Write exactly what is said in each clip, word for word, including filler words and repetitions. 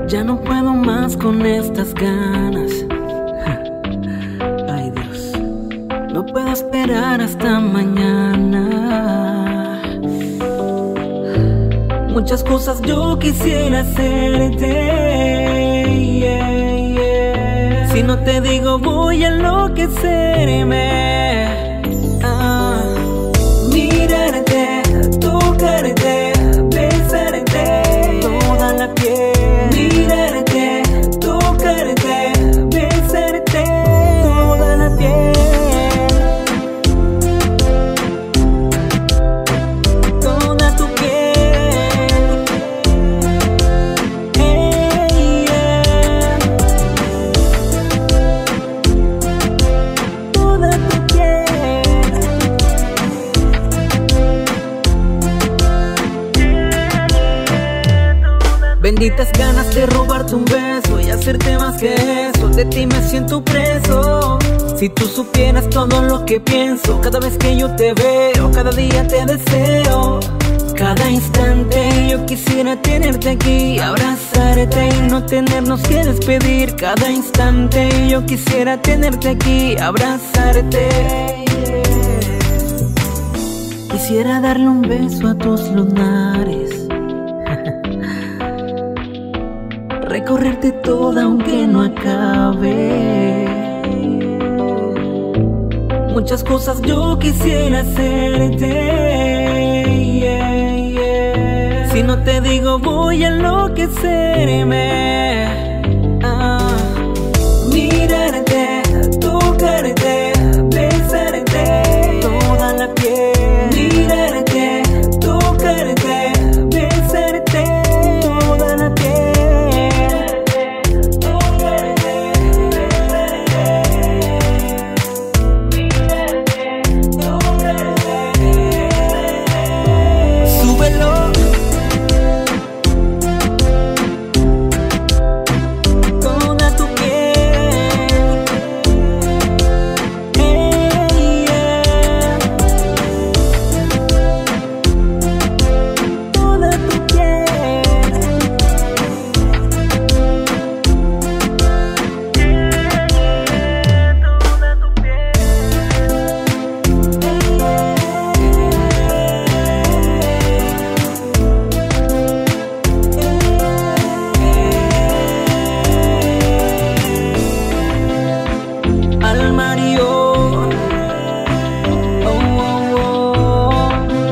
Ya no puedo más con estas ganas. Ay, Dios, no puedo esperar hasta mañana. Muchas cosas yo quisiera hacerte, yeah, yeah. Si no te digo voy a enloquecerme. ah. Mirarte, tocarte, besarte toda la piel. Mirarte, tocarte, besarte toda la piel. Toda tu piel. Hey, yeah. Toda tu piel. Benditas ganas de robarte un beso y hacerte más que eso. De ti me siento preso. Si tú supieras todo lo que pienso cada vez que yo te veo, cada día te deseo. Cada instante yo quisiera tenerte aquí, abrazarte y no tenernos que despedir. Cada instante yo quisiera tenerte aquí, abrazarte. Quisiera darle un beso a tus lunares, recorrerte toda aunque no acabe. Muchas cosas yo quisiera hacerte, yeah, yeah. Si no te digo voy a enloquecerme. ah. Mirarte, tocarte, besarte toda la piel. Mirarte, tocarte, besarte toda la piel.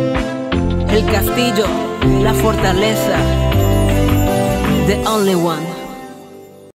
El castillo, la fortaleza, the only one.